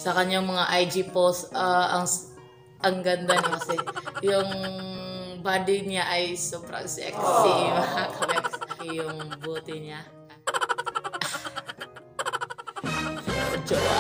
sa kanyang mga IG post, ang ganda niya kasi yung body niya ay sobrang sexy, mga kabex. Yung booty niya. Jowa.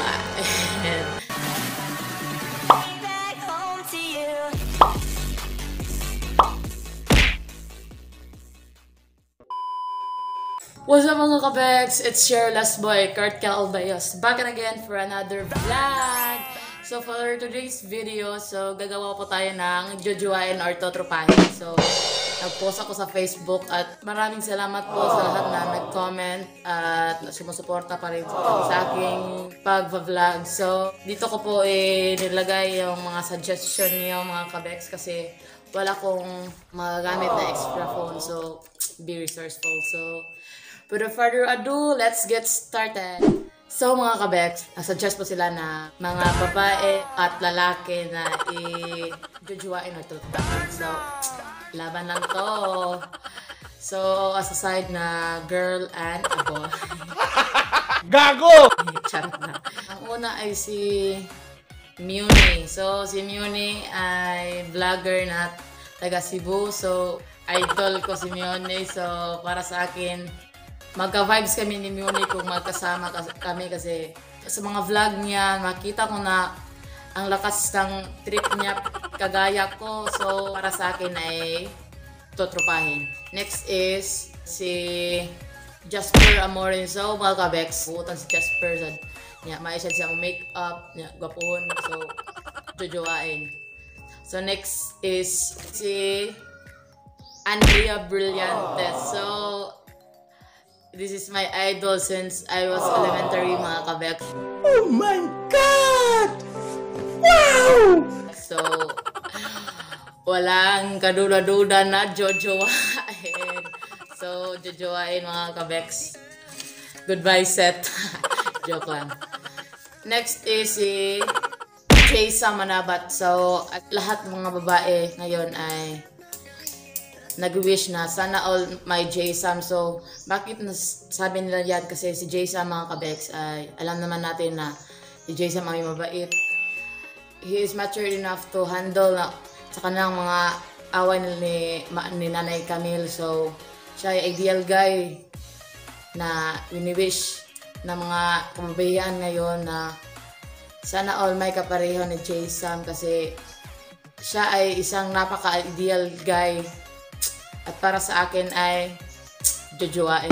What's up mga kabex? It's your last boy, Kurt Calbayos, back again for another vlog. So for today's video, gagawa po tayo ng jojowain or totropahin. So nag-post ako sa Facebook at maraming salamat po sa lahat na nag-comment at sumusuporta pa rin sa aking pag-vlog. So dito ko po nilagay yung mga suggestion niyo mga kabex kasi wala kong magagamit na extra phone. So be resourceful. So without further ado, let's get started. So mga kabex, suggest po sila na mga babae at lalaki na i-jojowain or totropahin. So, laban lang to. So, as a side na girl and a boy. Gago! Charot na. Ang una ay si Muni. So, si Muni ay vlogger na taga Cebu. So, idol ko si Muni. So, para sa akin, magka-vibes kami ni Muni kung magkasama kami kasi sa mga vlog niya, makita ko na ang lakas ng trip niya kagaya ko. So, para sa akin ay totropahin. Next is si Jasper Amorin. So, mga kabex, buutan si Jasper. Maisad siya ang make-up, gwapuhon. So, jojowain. So, next is si Andrea Brillantes. So, this is my idol since I was elementary, mga kabex. Oh my God! Wow! So, walang kaduda-duda na jojowain. So, jojowain mga kabex. Goodbye set. Joke lang. Next is si Jaysa Manabat. So, at lahat ng mga babae ngayon ay nag-wish na sana all my Jaysam. So, bakit sabi nila yan? Kasi si Jaysam mga kabex ay alam naman natin na si Jaysam ay mabait. He is mature enough to handle sa kanilang mga away ni Nanay Camille. So, siya ay ideal guy na wini-wish na mga kababayan ngayon na sana all may kapareho ni Jaysam kasi siya ay isang napaka-ideal guy. At para sa akin ay jojowain.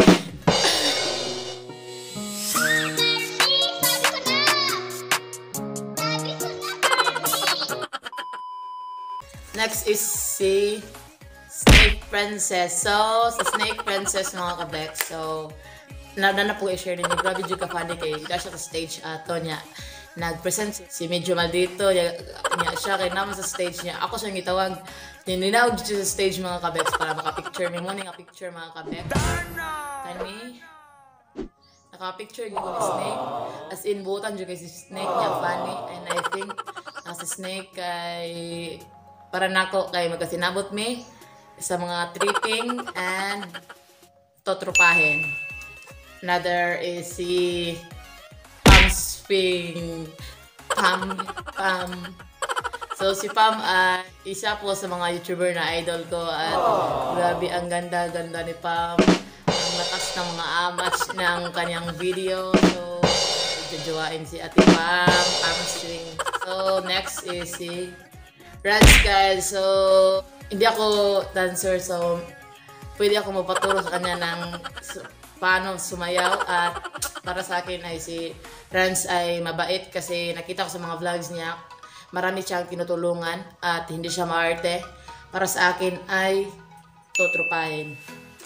Next is si Snake Princess. So, sa Snake Princess mga kabex. So, na po i-share ninyo. Grabe dyan ka-funny kayo. Dahil siya sa stage ato niya. Nag-present si Medyo Maldito. Siya kaya naman sa stage niya. Ako siyang itawag. Ninawag dito sa stage mga kabex para makapicture. May morning picture mga kabex. Kani, nakapicture ko ni Snake. As in, buutan dyan kay si Snake niya funny. And I think si Snake ay para nako kay magkasinabot me sa mga tripping and totropahin. Another is si Pam Spring. Pam. So, si Pam, isa po sa mga YouTuber na idol ko at grabe, ang ganda ni Pam. Ang lakas ng mga amats ng kanyang video. So, jojowain si Ate Pam, Pam String. So, next is si Rans, guys. So, hindi ako dancer, so pwede ako magpaturo sa kanya ng paano sumayaw at para sa akin ay si Rans ay mabait kasi nakita ko sa mga vlogs niya. Marami siyang tinutulungan at hindi siya maarte. Para sa akin ay totropahin.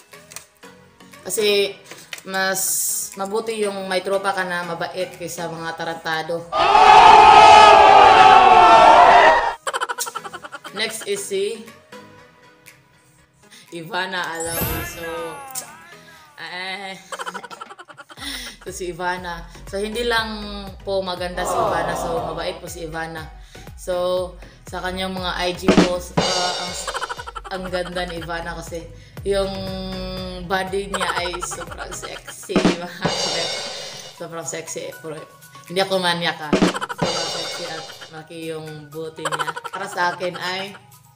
Kasi mas mabuti yung may tropa ka na mabait kaysa mga tarantado. Next is si Ivana Alawi. So si Ivana. So hindi lang po maganda si Ivana. So mabait po si Ivana. So, sa kanyang mga IG post, ang ganda ni Ivana kasi yung body niya ay sobrang sexy. Sobrang sexy. Pero hindi ako manyak sobrang sexy at maki yung buti niya. Para sa akin ay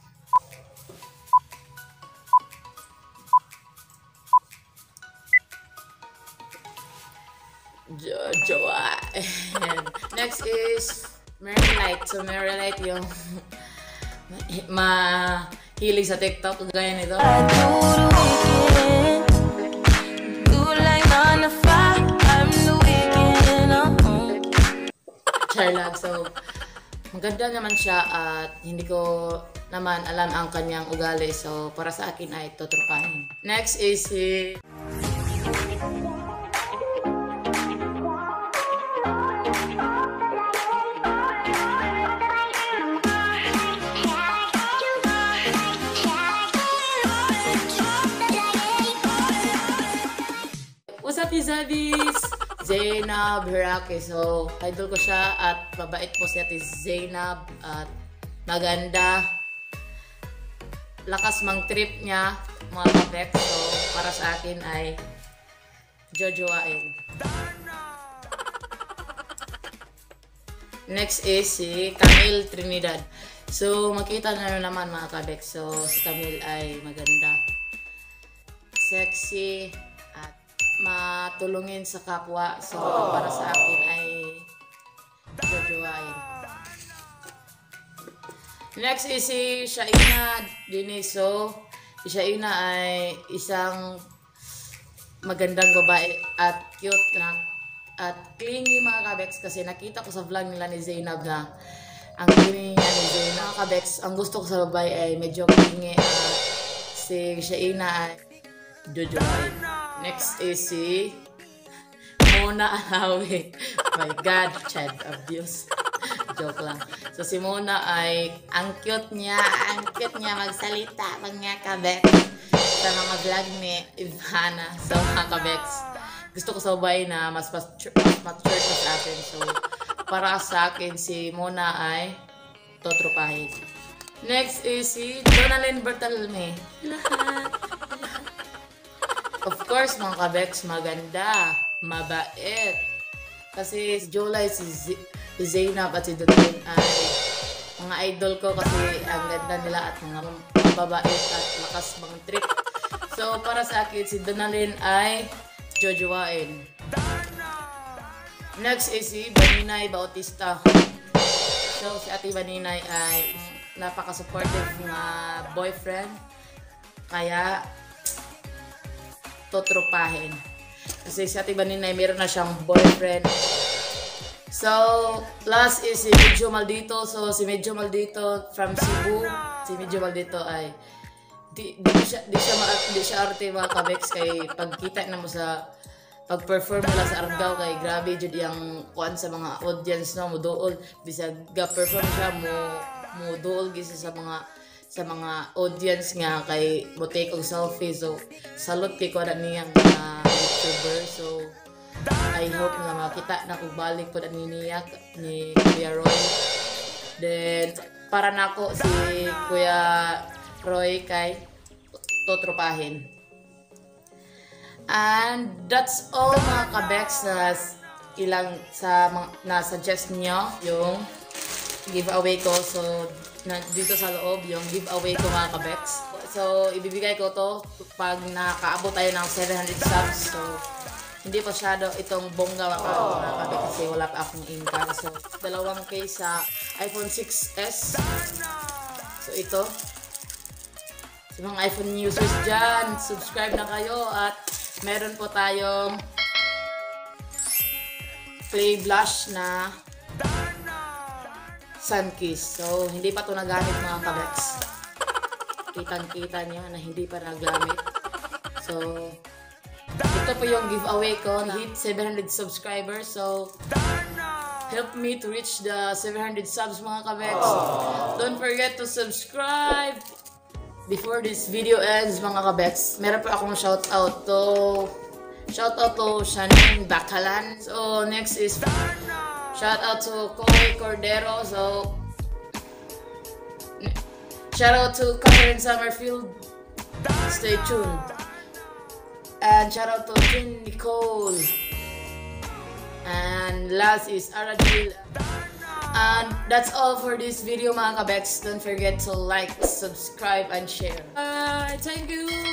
Jojoa. And next is Merlite. So Merlite yung mahilig sa TikTok. Gaya nito. Charlag. So maganda naman siya at hindi ko naman alam ang kanyang ugali. So para sa akin ay tutrupahin. Next is si What's up, Izabis? Zainab Hiraki. So, idol ko siya at mabait po siya si Zainab at maganda. Lakas mang trip niya, mga kabek. So, para sa akin ay jojoain. Next is si Camille Trinidad. So, makita na naman mga kabek. So, si Camille ay maganda. Sexy. Matulungin sa kapwa. So, para sa akin ay jojoain. Next is si Shaina Diniz. So, si Shaina ay isang magandang babae at cute na at clingy mga kabeks kasi nakita ko sa vlog nila ni Zainab na ang clingy niya ni Zainab. Mga kabeks, ang gusto ko sa babae ay medyo clingy at si Shaina ay jojoain. Next is si Mona Alawi. My God, child abuse. Joke lang. So si Mona ay ang cute niya magsalita mga kabeks sa mga vlog ni Ivana. So mga kabeks, gusto ko sa babae na mas mature sa akin. So para sa akin si Mona ay tutrupahin. Next is si Jonalyn Bertalme. Of course, mga kabeks, maganda, mabait. Kasi si Jolay, si Zainab at si Donalyn ay mga idol ko kasi ang ganda nila at mga mababait at lakas mga trip. So, para sa akin, si Donalyn ay jojoain. Next is si Baninay Bautista. So, si Ate Baninay ay napaka-supportive na boyfriend. Kaya, tutrupahin. Kasi si Ate Baninay meron na siyang boyfriend. So, last is si Medyo Maldito. So, si Medyo Maldito from Cebu. Si Medyo Maldito ay di siya arte mga kabeks kay pagkita na mo sa pag-perform nila sa Argao kay grabe jud yang kuan sa mga audience no mo dool bisag ga-perform siya mo dool gisa sa mga audience nga kay mo take og selfie. So salute kay ko na niyang YouTuber. So I hope nga makita na kung balik po na niya ni Kuya Roy. Then para nako si Kuya Roy kay tutrupahin. And that's all mga kabeks na ilang sa na-suggest nyo yung giveaway ko. So dito sa loob yung giveaway ko mga kabeks. So ibibigay ko to pag nakaabot tayo ng 700 subs. So hindi pa masyado itong bongga mga kabeks kasi wala pa akong income. So 2K sa iPhone 6s. So ito sa mga iPhone users dyan, subscribe na kayo at meron po tayong Play Blush na Sunkiss. So, hindi pa ito nagamit mga kabeks. Kitang-kita niyo na hindi pa nagamit. So, ito po yung giveaway ko na hit 700 subscribers. So, help me to reach the 700 subs mga kabeks. Don't forget to subscribe. Before this video ends mga kabeks, meron pa akong shoutout to Shanine Bakalan. So next is shoutout to Coy Cordero. So shoutout to Catherine Summerfield. Stay tuned. And shoutout to Jean Nicole. And last is Aradil That's all for this video mga kabeks. Don't forget to like, subscribe, and share. Bye! Thank you!